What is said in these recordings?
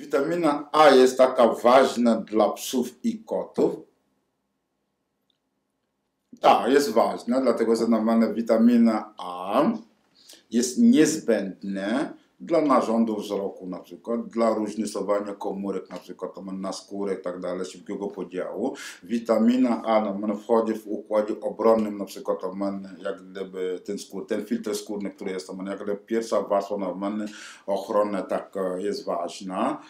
witamina A jest taka ważna dla psów i kotów? Tak, jest ważna, dlatego że normalna witamina A jest niezbędna dla narządu wzroku, na przykład dla różnicowania komórek, na przykład naskórek, tak dalej, szybkiego podziału. Witamina A wchodzi w układzie obronnym, na przykład jak gdyby ten filtr skórny, który jest jak gdyby pierwsza warstwa normalna ochrony, tak jest ważna.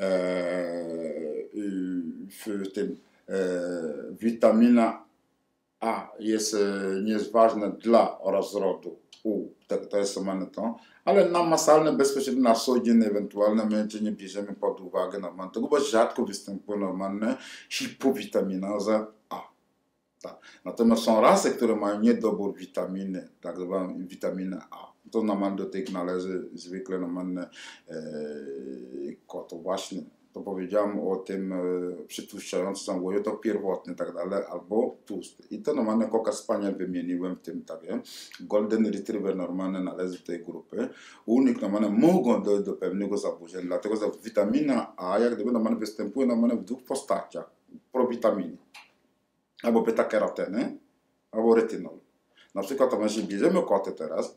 Witamina A jest ważna dla rozrodu. To jest to, ale namacalne bezpośrednio na co dzień ewentualnie my nie bierzemy pod uwagę tego, bo rzadko występuje normalna hipowitaminoza A. Tak. Natomiast są rasy, które mają niedobór witaminy, tak zwaną witaminę A. To do tych należy zwykle normalne koto właśnie. To powiedziałem o tym przytłuszczającym to pierwotny, tak dalej, albo tłusty. I to normalnie Cocker Spaniel wymieniłem w tym tabie. Golden Retriever normalnie należy do tej grupy. U nich normalnie mogą dojść do pewnego zaburzenia, dlatego że witamina A jak gdyby normalnie występuje normalnie w dwóch postaciach. Prowitaminy. Albo beta-karoteny, albo retynol. Na przykład jeśli bierzemy koty teraz,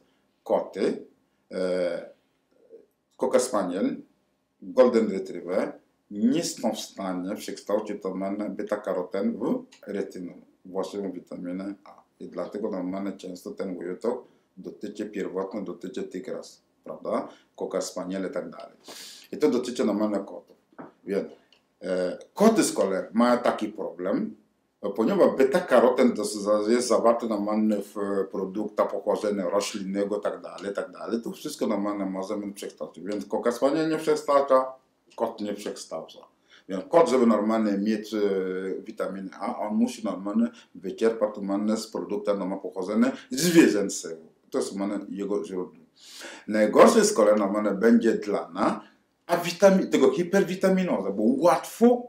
Cocker Spaniel, Golden Retriever, nie są w stanie przekształcić beta-karoten w retynol, właściwą witaminę A. I dlatego normalnie często ten ujutok pierwotny dotyczy tych ras, prawda? Cocker Spaniel i tak dalej. I to dotyczy normalnie kotów. Więc koty z kolei mają taki problem, ponieważ beta-karoten jest zawarty normalnie w produktach pochodzenia roślinnego, tak dalej, to wszystko normalnie możemy przekształcić. Więc Cocker Spaniel nie przekształca, kot nie przekształca. Więc kot, żeby normalnie mieć witaminę A, on musi normalnie wyczerpać normalnie z produktu pochodzenia zwierzęcego. To jest normalnie jego źródło. Najgorsze z kolei normalnie będzie dla nas tego hiperwitaminoza, bo łatwo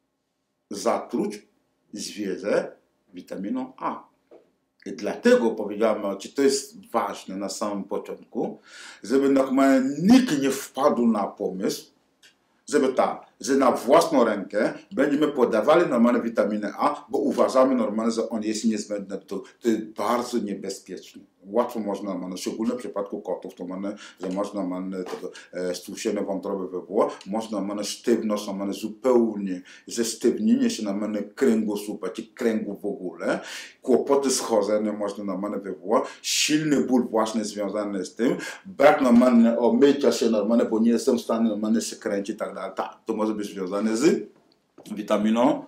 zatruć zwierzę witaminą A. I dlatego powiedziałem, że to jest ważne na samym początku, żeby normalnie nikt nie wpadł na pomysł, że na własną rękę będziemy podawali normalnie witaminę A, bo uważamy normalnie, że on jest niezbędny. To jest bardzo niebezpieczne. Łatwo można, szczególnie w przypadku kotów, że można stłuczenie wątroby wywołać, można sztywność zupełnie, zesztywnienie się kręgosłupa, czy kręgu w ogóle, kłopoty z chodzeniem można wywołać, silny ból właśnie związany z tym, brak omycia się bo nie jestem w stanie się kręcić i tak dalej. Tak, to może być związane z witaminą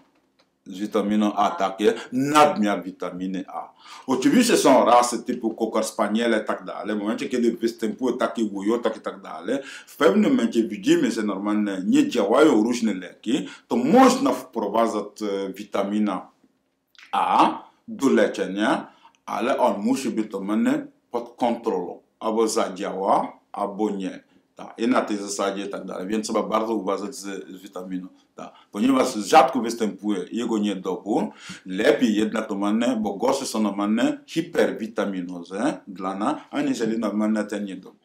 A, takie nadmiar witaminy A. Oczywiście są rasy typu Cocker Spaniele i tak dalej. W momencie, kiedy występuje taki ujutek i tak dalej, w pewnym momencie widzimy, że normalnie nie działają różne leki, to można wprowadzać witamina A do leczenia, ale on musi być normalnie pod kontrolą. Albo zadziała, albo nie. Tak, i na tej zasadzie i tak dalej. Więc trzeba bardzo uważać z witaminą. Tak. Ponieważ rzadko występuje jego niedobór, lepiej jednak normalnie, bo gorsze są normalne hiperwitaminozy dla nas, aniżeli normalnie ten niedobór.